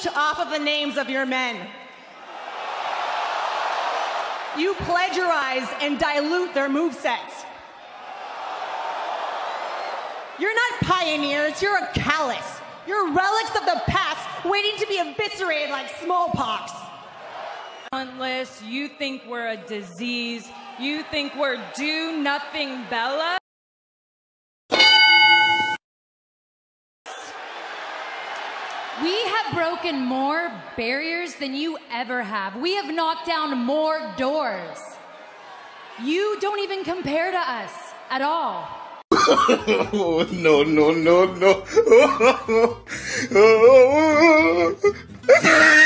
leech off of the names of your men. You plagiarize and dilute their movesets. You're not pioneers, you're a callous. You're relics of the past waiting to be eviscerated like smallpox. Unless you think we're a disease, you think we're do-nothing Bella? We have broken more barriers than you ever have. We have knocked down more doors. You don't even compare to us at all. No.